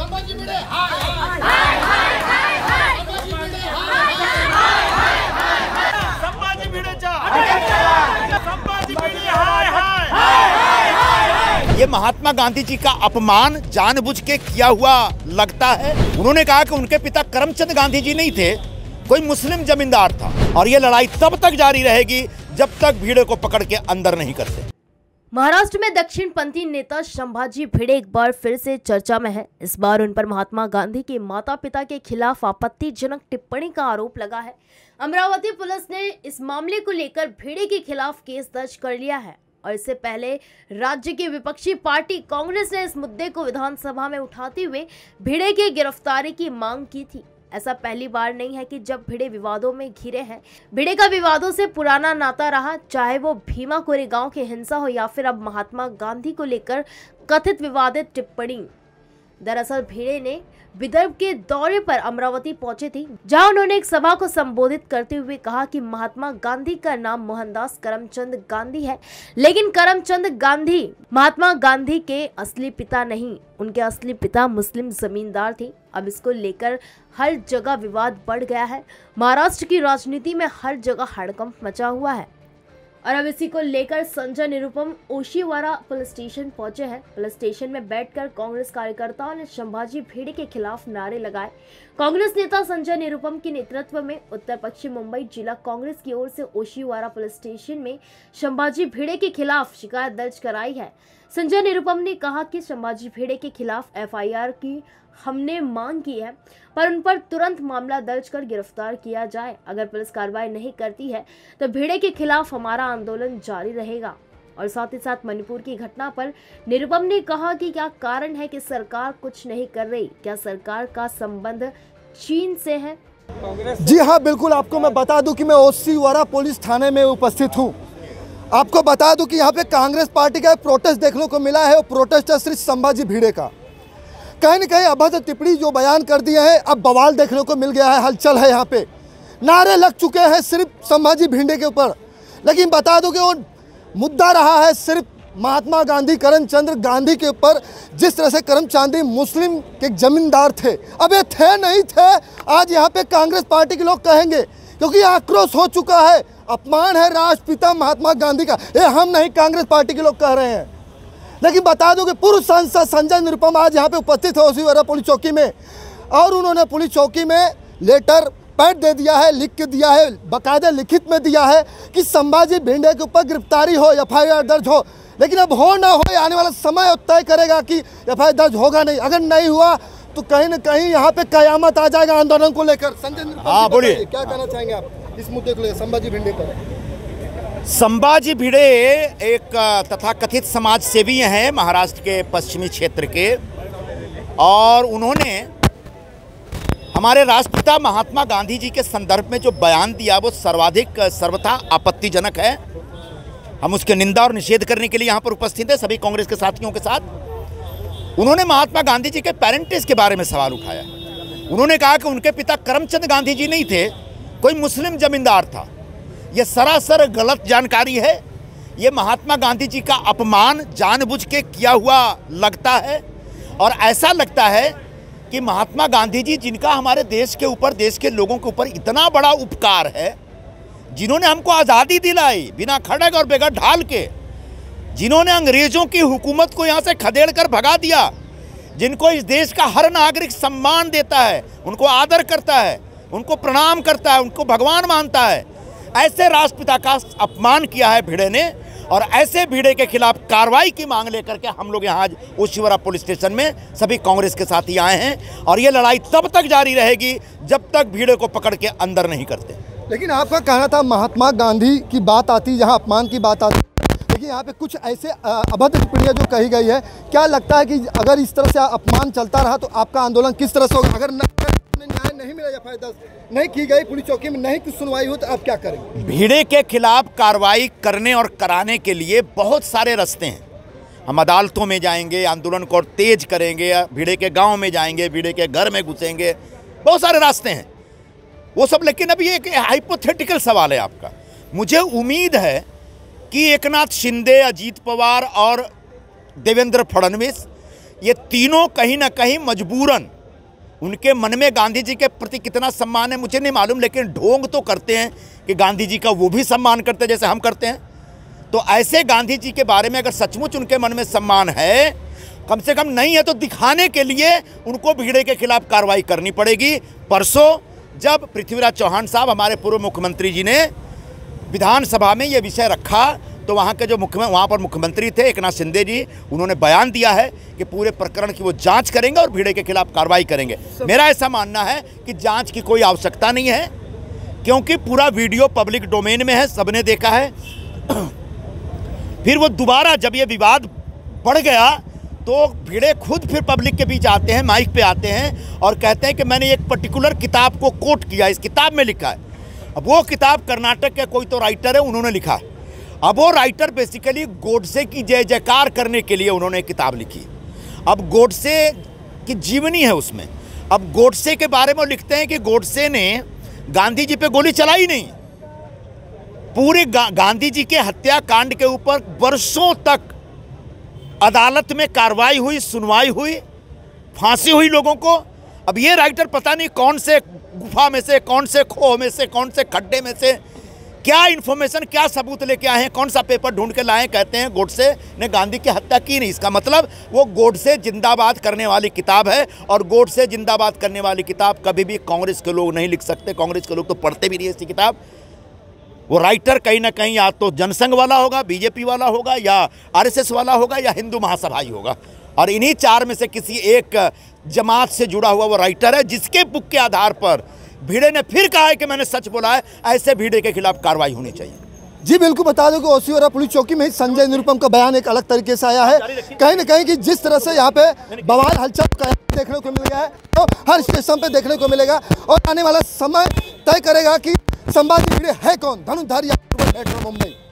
संभाजी भिड़े हाय हाय हाय हाय हाय संभाजी भिड़े हाय हाय हाय हाय संभाजी भिडेचा संभाजी भिडे हाय हाय हाय। ये महात्मा गांधी जी का अपमान जानबूझ के किया हुआ लगता है। उन्होंने कहा कि उनके पिता करमचंद गांधी जी नहीं थे, कोई मुस्लिम जमींदार था, और ये लड़ाई तब तक जारी रहेगी जब तक भिड़े को पकड़ के अंदर नहीं करते। महाराष्ट्र में दक्षिणपंथी नेता संभाजी भिड़े एक बार फिर से चर्चा में है। इस बार उन पर महात्मा गांधी के माता पिता के खिलाफ आपत्तिजनक टिप्पणी का आरोप लगा है। अमरावती पुलिस ने इस मामले को लेकर भिड़े के खिलाफ केस दर्ज कर लिया है और इससे पहले राज्य की विपक्षी पार्टी कांग्रेस ने इस मुद्दे को विधानसभा में उठाते हुए भिड़े की गिरफ्तारी की मांग की थी। ऐसा पहली बार नहीं है कि जब भिड़े विवादों में घिरे हैं। भिड़े का विवादों से पुराना नाता रहा, चाहे वो भीमा कोरेगांव की हिंसा हो या फिर अब महात्मा गांधी को लेकर कथित विवादित टिप्पणी। दरअसल भिड़े ने विदर्भ के दौरे पर अमरावती पहुंचे थे, जहां उन्होंने एक सभा को संबोधित करते हुए कहा कि महात्मा गांधी का नाम मोहनदास करमचंद गांधी है, लेकिन करमचंद गांधी महात्मा गांधी के असली पिता नहीं, उनके असली पिता मुस्लिम जमींदार थे। अब इसको लेकर हर जगह विवाद बढ़ गया है। महाराष्ट्र की राजनीति में हर जगह हड़कंप मचा हुआ है और अब इसी को लेकर संजय निरुपम ओशिवारा पुलिस स्टेशन पहुंचे हैं। पुलिस स्टेशन में बैठकर कांग्रेस कार्यकर्ताओं ने संभाजी भिड़े के खिलाफ नारे लगाए। कांग्रेस नेता संजय निरुपम के नेतृत्व में उत्तर पश्चिम मुंबई जिला कांग्रेस की ओर से ओशिवारा पुलिस स्टेशन में संभाजी भिड़े के खिलाफ शिकायत दर्ज कराई है। संजय निरुपम ने कहा कि संभाजी भिड़े के खिलाफ एफआईआर की हमने मांग की है, पर उन पर तुरंत मामला दर्ज कर गिरफ्तार किया जाए। अगर पुलिस कार्रवाई नहीं करती है तो भिड़े के खिलाफ हमारा आंदोलन जारी रहेगा। और साथ ही साथ मणिपुर की घटना पर निरुपम ने कहा कि क्या कारण है कि सरकार कुछ नहीं कर रही, क्या सरकार का संबंध चीन से है? जी हाँ, बिल्कुल। आपको मैं बता दूं कि मैं ओशिवारा पुलिस थाने में उपस्थित हूँ। आपको बता दूं कि यहाँ पे कांग्रेस पार्टी का प्रोटेस्ट देखने को मिला है। वो प्रोटेस्ट है श्री संभाजी भिड़े का। कहीं न कहीं अभद्र टिप्पणी जो बयान कर दिए हैं, अब बवाल देखने को मिल गया है, हलचल है। यहाँ पे नारे लग चुके हैं सिर्फ संभाजी भिड़े के ऊपर, लेकिन बता दूं कि वो मुद्दा रहा है सिर्फ महात्मा गांधी करमचंद गांधी के ऊपर। जिस तरह से करमचंद मुस्लिम के जमींदार थे, अब ये थे नहीं थे, आज यहाँ पे कांग्रेस पार्टी के लोग कहेंगे, क्योंकि आक्रोश हो चुका है, अपमान है राष्ट्रपिता महात्मा गांधी का। ये हम नहीं, कांग्रेस पार्टी के लोग कह रहे हैं। लेकिन बता दूं कि पूर्व सांसद संजय निरुपम आज यहाँ पे उपस्थित है ओशिवारा पुलिस चौकी में, और उन्होंने पुलिस चौकी में लेटर पैड दे दिया है, लिख के दिया है, बाकायदा लिखित में दिया है कि संभाजी भिड़े के ऊपर गिरफ्तारी हो, एफआईआर दर्ज हो। लेकिन अब हो ना हो, आने वाला समय तय करेगा कि एफआईआर दर्ज होगा नहीं। अगर नहीं हुआ तो कहीं न कहीं यहाँ पे कयामत आ जाएगा आंदोलन को लेकर। संजय निरुपम, हाँ बोलिए, क्या कहना चाहेंगे आप इस मुद्दे को लेकर, संभाजी भिड़े पर? संभाजी भिड़े एक तथाकथित समाज सेवी हैं महाराष्ट्र के पश्चिमी क्षेत्र के, और उन्होंने हमारे राष्ट्रपिता महात्मा गांधी जी के संदर्भ में जो बयान दिया वो सर्वथा आपत्तिजनक है। हम उसके निंदा और निषेध करने के लिए यहाँ पर उपस्थित हैं सभी कांग्रेस के साथियों के साथ। उन्होंने महात्मा गांधी जी के पेरेंटेज के बारे में सवाल उठाया। उन्होंने कहा कि उनके पिता करमचंद गांधी जी नहीं थे, कोई मुस्लिम जमींदार था। ये सरासर गलत जानकारी है। ये महात्मा गांधी जी का अपमान जानबूझ के किया हुआ लगता है, और ऐसा लगता है कि महात्मा गांधी जी, जिनका हमारे देश के ऊपर, देश के लोगों के ऊपर इतना बड़ा उपकार है, जिन्होंने हमको आज़ादी दिलाई बिना खड़ग और बेगर ढाल के, जिन्होंने अंग्रेजों की हुकूमत को यहाँ से खदेड़ कर भगा दिया, जिनको इस देश का हर नागरिक सम्मान देता है, उनको आदर करता है, उनको प्रणाम करता है, उनको भगवान मानता है, ऐसे राष्ट्रपिता का अपमान किया है भिड़े ने। और ऐसे भिड़े के खिलाफ कार्रवाई की मांग लेकर के हम लोग यहाँ आज ओशिवारा पुलिस स्टेशन में सभी कांग्रेस के साथी आए हैं, और ये लड़ाई तब तक जारी रहेगी जब तक भिड़े को पकड़ के अंदर नहीं करते। लेकिन आपका कहना था महात्मा गांधी की बात आती, जहाँ अपमान की बात आती, लेकिन यहाँ पे कुछ ऐसे अभद्र टिप्पणियाँ जो कही गई है, क्या लगता है कि अगर इस तरह से अपमान चलता रहा तो आपका आंदोलन किस तरह से होगा? अगर न्याय नहीं मिला, एफआईआर नहीं की गई, पुलिस चौकी में नहीं कुछ सुनवाई हो, तो आप क्या करेंगे? भिड़े के खिलाफ कार्रवाई करने और कराने के लिए बहुत सारे रास्ते हैं। हम अदालतों में जाएंगे, आंदोलन को तेज करेंगे, भिड़े के गांव में जाएंगे, भिड़े के घर में घुसेंगे, बहुत सारे रास्ते हैं वो सब। लेकिन अभी एक हाइपोथेटिकल सवाल है आपका। मुझे उम्मीद है कि एकनाथ शिंदे, अजीत पवार और देवेंद्र फडणवीस ये तीनों कहीं ना कहीं मजबूरन, उनके मन में गांधी जी के प्रति कितना सम्मान है मुझे नहीं मालूम, लेकिन ढोंग तो करते हैं कि गांधी जी का वो भी सम्मान करते हैं जैसे हम करते हैं। तो ऐसे गांधी जी के बारे में अगर सचमुच उनके मन में सम्मान है, कम से कम नहीं है, तो दिखाने के लिए उनको भिड़े के खिलाफ कार्रवाई करनी पड़ेगी। परसों जब पृथ्वीराज चौहान साहब, हमारे पूर्व मुख्यमंत्री जी ने विधानसभा में ये विषय रखा, तो वहाँ के जो वहाँ पर मुख्यमंत्री थे एकनाथ शिंदे जी, उन्होंने बयान दिया है कि पूरे प्रकरण की वो जांच करेंगे और भिड़े के खिलाफ कार्रवाई करेंगे। मेरा ऐसा मानना है कि जांच की कोई आवश्यकता नहीं है, क्योंकि पूरा वीडियो पब्लिक डोमेन में है, सबने देखा है। फिर वो दोबारा जब ये विवाद बढ़ गया तो भिड़े खुद फिर पब्लिक के बीच आते हैं, माइक पे आते हैं और कहते हैं कि मैंने एक पर्टिकुलर किताब को कोट किया, इस किताब में लिखा है। अब वो किताब कर्नाटक के कोई तो राइटर है, उन्होंने लिखा है। अब वो राइटर बेसिकली गोडसे की जय जयकार करने के लिए उन्होंने एक किताब लिखी। अब गोडसे की जीवनी है उसमें। अब गोडसे के बारे में लिखते हैं कि गोडसे ने गांधी जी पे गोली चलाई नहीं। पूरे गांधी जी के हत्याकांड के ऊपर वर्षों तक अदालत में कार्रवाई हुई, सुनवाई हुई, फांसी हुई लोगों को। अब ये राइटर पता नहीं कौन से गुफा में से, कौन से खोह में से, कौन से खड्डे में से क्या इन्फॉर्मेशन, क्या सबूत लेके आए हैं, कौन सा पेपर ढूंढ के लाए, कहते हैं गोडसे ने गांधी की हत्या की नहीं। इसका मतलब वो गोडसे जिंदाबाद करने वाली किताब है, और गोडसे जिंदाबाद करने वाली किताब कभी भी कांग्रेस के लोग नहीं लिख सकते। कांग्रेस के लोग तो पढ़ते भी नहीं ऐसी किताब। वो राइटर कहीं ना कहीं या तो जनसंघ वाला होगा, बीजेपी वाला होगा, या आरएसएस वाला होगा, या हिंदू महासभा ही होगा, और इन्हीं चार में से किसी एक जमात से जुड़ा हुआ वो राइटर है, जिसके बुक के आधार पर भिड़े ने फिर कहा है कि मैंने सच बोला है। ऐसे भिड़े के खिलाफ कार्रवाई होनी चाहिए। जी बिल्कुल, बता दो कि ओसिवारा पुलिस चौकी में ही संजय निरुपम का बयान एक अलग तरीके से आया है। कहीं ना कहीं कि जिस तरह से यहाँ पे बवाल हलचल देखने को मिल गया है, तो हर स्टेशन पे देखने को मिलेगा, और आने वाला समय तय करेगा कि संभाजी भिड़े है कौन, धनुर्धारी या मुंबई।